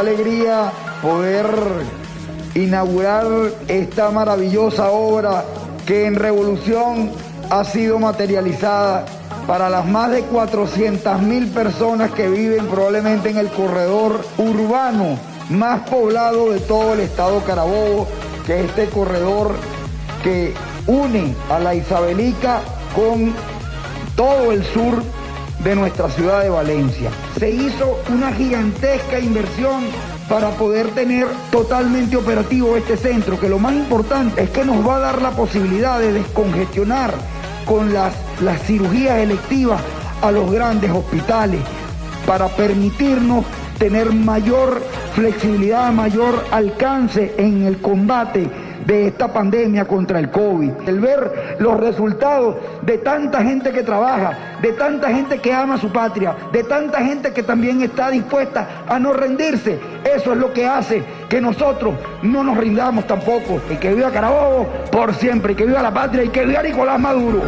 alegría poder inaugurar esta maravillosa obra que en Revolución ha sido materializada para las más de 400.000 personas que viven probablemente en el corredor urbano más poblado de todo el estado Carabobo, que es este corredor que une a la Isabelica con todo el sur de nuestra ciudad de Valencia. Se hizo una gigantesca inversión para poder tener totalmente operativo este centro, que lo más importante es que nos va a dar la posibilidad de descongestionar con las cirugías electivas a los grandes hospitales, para permitirnos tener mayor flexibilidad, mayor alcance en el combate de esta pandemia contra el COVID. El ver los resultados de tanta gente que trabaja, de tanta gente que ama su patria, de tanta gente que también está dispuesta a no rendirse, eso es lo que hace que nosotros no nos rindamos tampoco. Y que viva Carabobo por siempre, y que viva la patria, y que viva Nicolás Maduro.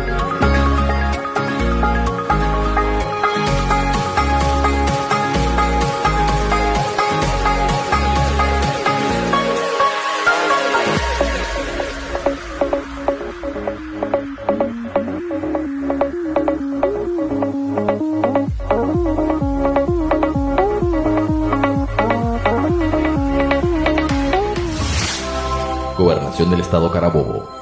Gobernación del Estado Carabobo.